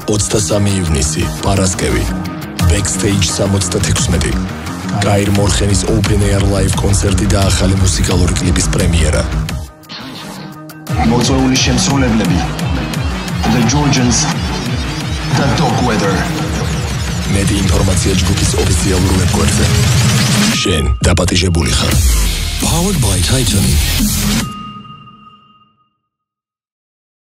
23 ივნისი, პარასკევი. Backstage 76. გაირ მორხენის Open Air Live კონცერტი და ახალი მუსიკალური კლიპის პრემიერა. მოწვეული შემსრულებლები. The Georgians, The Dog Weather. მეტი ინფორმაცია ჯგუფის ოფიციალურ ვებგვერდზე. შენ დაპატიჟებული ხარ. Powered by Titan.